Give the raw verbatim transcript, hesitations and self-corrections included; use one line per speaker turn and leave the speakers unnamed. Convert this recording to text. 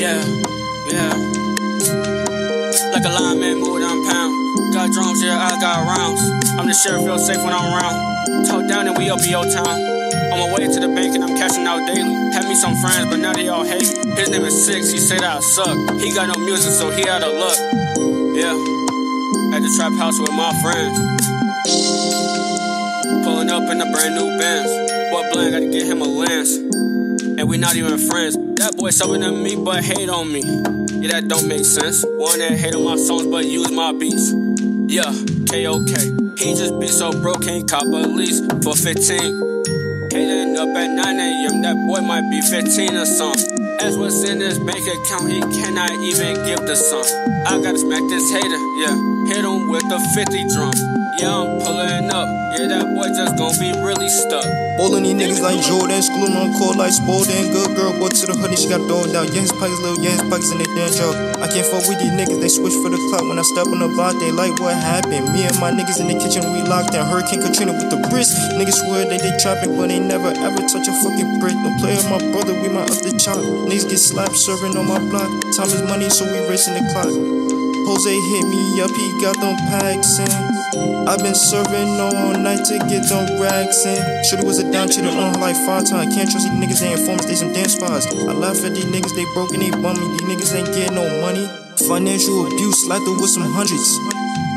Yeah, yeah. Like a lineman moving down pound. Got drums, yeah, I got rounds. I'm the sheriff, feel safe when I'm around. Talk down and we up your town. On my way to the bank and I'm cashing out daily. Had me some friends, but now they all hate me. His name is Six, he said I suck. He got no music, so he out of luck. Yeah, at the trap house with my friends. Pulling up in a brand new Benz. Boy Blank, gotta get him a lens. And we not even friends. That boy something to me, but hate on me. Yeah, that don't make sense. One that hate on my songs, but use my beats. Yeah, K O K. He just be so broke, can't cop a lease for fifteen. Hating up at nine A M, that boy might be fifteen or something. As what's in his bank account, he cannot even give the sum. I gotta smack this hater, yeah. Hit him with the fifty drum. Yeah, I'm pulling up. Yeah, that boy just gon' be really stuck.
Bowling these niggas like Jordan, schooling on cold like Spalding. Good girl, go to the hoodie, she got dogged out. Yeah, his pockets, little yeah, his pockets in they damn job. I can't fuck with these niggas, they switch for the clout. When I step on the block, they like what happened. Me and my niggas in the kitchen, we locked down. Hurricane Katrina with the wrist. Niggas swear they they trapping, but they never ever touch a fucking brick. Don't play with my brother, we my other chop. Niggas get slapped serving on my block. Time is money, so we racing the clock. Jose hit me up, he got them packs in. I've been serving all night to get them racks in. Should've was a down, cheated on her like five times. Can't trust these niggas, they informants, they some damn spies. I laugh at these niggas, they broke and they bum me. These niggas ain't getting no money. Financial abuse, slapped her with some hundreds.